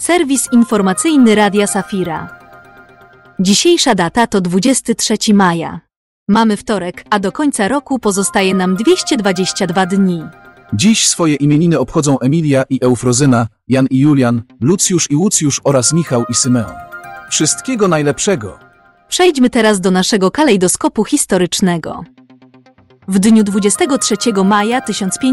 Serwis informacyjny Radia Safira. Dzisiejsza data to 23 maja. Mamy wtorek, a do końca roku pozostaje nam 222 dni. Dziś swoje imieniny obchodzą Emilia i Eufrozyna, Jan i Julian, Lucjusz i Łucjusz oraz Michał i Symeon. Wszystkiego najlepszego! Przejdźmy teraz do naszego kalejdoskopu historycznego. W dniu 23 maja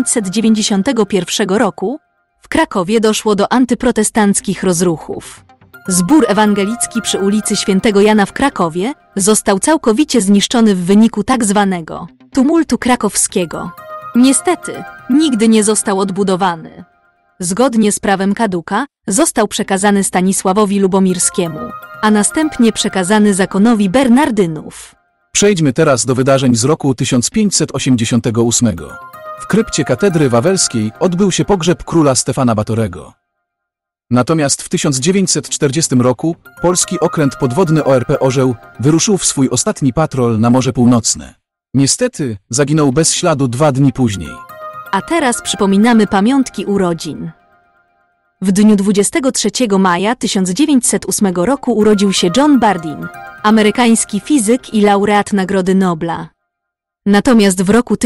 1591 roku w Krakowie doszło do antyprotestanckich rozruchów. Zbór ewangelicki przy ulicy Świętego Jana w Krakowie został całkowicie zniszczony w wyniku tzw. tumultu krakowskiego. Niestety, nigdy nie został odbudowany. Zgodnie z prawem kaduka został przekazany Stanisławowi Lubomirskiemu, a następnie przekazany zakonowi Bernardynów. Przejdźmy teraz do wydarzeń z roku 1588. W krypcie katedry wawelskiej odbył się pogrzeb króla Stefana Batorego. Natomiast w 1940 roku polski okręt podwodny ORP Orzeł wyruszył w swój ostatni patrol na Morze Północne. Niestety zaginął bez śladu 2 dni później. A teraz przypominamy pamiątki urodzin. W dniu 23 maja 1908 roku urodził się John Bardeen, amerykański fizyk i laureat Nagrody Nobla. Natomiast w roku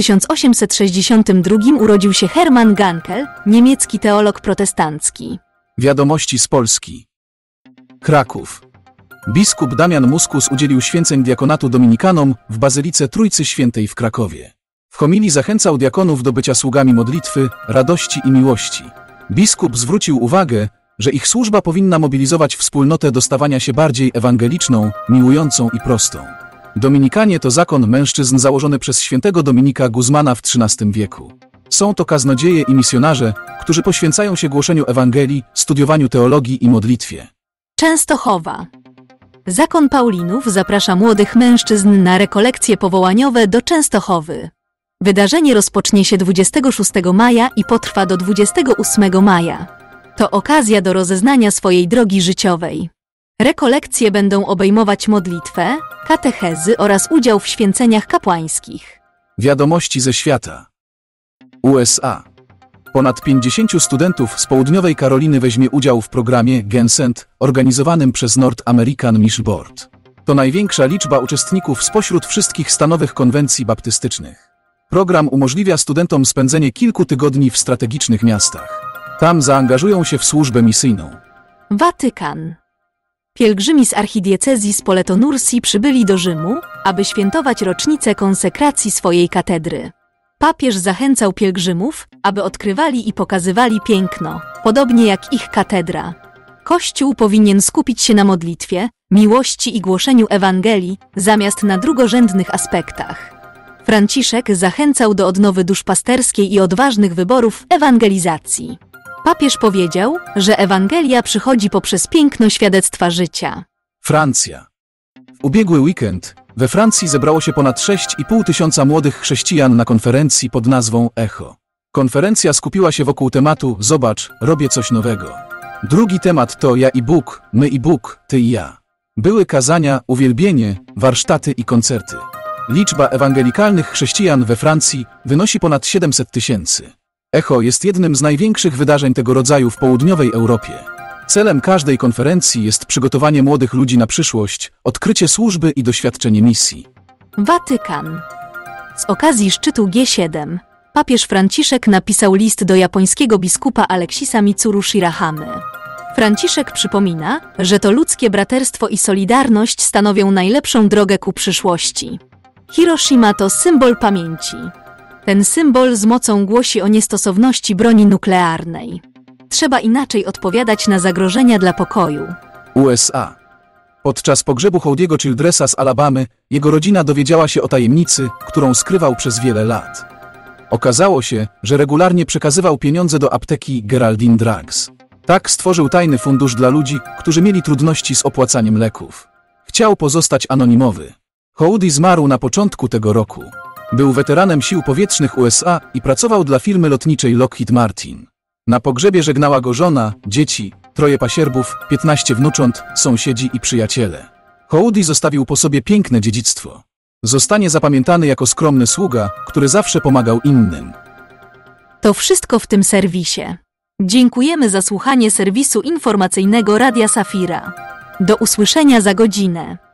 1862 urodził się Hermann Gankel, niemiecki teolog protestancki. Wiadomości z Polski. Kraków. Biskup Damian Muskus udzielił święceń diakonatu dominikanom w Bazylice Trójcy Świętej w Krakowie. W homilii zachęcał diakonów do bycia sługami modlitwy, radości i miłości. Biskup zwrócił uwagę, że ich służba powinna mobilizować wspólnotę do stawania się bardziej ewangeliczną, miłującą i prostą. Dominikanie to zakon mężczyzn założony przez świętego Dominika Guzmana w XIII wieku. Są to kaznodzieje i misjonarze, którzy poświęcają się głoszeniu Ewangelii, studiowaniu teologii i modlitwie. Częstochowa. Zakon Paulinów zaprasza młodych mężczyzn na rekolekcje powołaniowe do Częstochowy. Wydarzenie rozpocznie się 26 maja i potrwa do 28 maja. To okazja do rozeznania swojej drogi życiowej. Rekolekcje będą obejmować modlitwę, katechezy oraz udział w święceniach kapłańskich. Wiadomości ze świata. USA. Ponad 50 studentów z południowej Karoliny weźmie udział w programie GENSENT organizowanym przez North American Mission Board. To największa liczba uczestników spośród wszystkich stanowych konwencji baptystycznych. Program umożliwia studentom spędzenie kilku tygodni w strategicznych miastach. Tam zaangażują się w służbę misyjną. Watykan. Pielgrzymi z archidiecezji Spoleto-Nursi przybyli do Rzymu, aby świętować rocznicę konsekracji swojej katedry. Papież zachęcał pielgrzymów, aby odkrywali i pokazywali piękno, podobnie jak ich katedra. Kościół powinien skupić się na modlitwie, miłości i głoszeniu Ewangelii, zamiast na drugorzędnych aspektach. Franciszek zachęcał do odnowy duszpasterskiej i odważnych wyborów ewangelizacji. Papież powiedział, że Ewangelia przychodzi poprzez piękno świadectwa życia. Francja. W ubiegły weekend we Francji zebrało się ponad 6,5 tysiąca młodych chrześcijan na konferencji pod nazwą Echo. Konferencja skupiła się wokół tematu Zobacz, robię coś nowego. Drugi temat to Ja i Bóg, my i Bóg, ty i ja. Były kazania, uwielbienie, warsztaty i koncerty. Liczba ewangelikalnych chrześcijan we Francji wynosi ponad 700 tysięcy. Echo jest jednym z największych wydarzeń tego rodzaju w południowej Europie. Celem każdej konferencji jest przygotowanie młodych ludzi na przyszłość, odkrycie służby i doświadczenie misji. Watykan. Z okazji szczytu G7 papież Franciszek napisał list do japońskiego biskupa Aleksisa Mitsuru Shirahamy. Franciszek przypomina, że to ludzkie braterstwo i solidarność stanowią najlepszą drogę ku przyszłości. Hiroshima to symbol pamięci. Ten symbol z mocą głosi o niestosowności broni nuklearnej. Trzeba inaczej odpowiadać na zagrożenia dla pokoju. USA. Podczas pogrzebu Hołdiego Childressa z Alabamy jego rodzina dowiedziała się o tajemnicy, którą skrywał przez wiele lat. Okazało się, że regularnie przekazywał pieniądze do apteki Geraldine Drugs. Tak stworzył tajny fundusz dla ludzi, którzy mieli trudności z opłacaniem leków. Chciał pozostać anonimowy. Hołdi zmarł na początku tego roku. Był weteranem sił powietrznych USA i pracował dla firmy lotniczej Lockheed Martin. Na pogrzebie żegnała go żona, dzieci, 3 pasierbów, 15 wnucząt, sąsiedzi i przyjaciele. Hołdi zostawił po sobie piękne dziedzictwo. Zostanie zapamiętany jako skromny sługa, który zawsze pomagał innym. To wszystko w tym serwisie. Dziękujemy za słuchanie serwisu informacyjnego Radia Safira. Do usłyszenia za godzinę.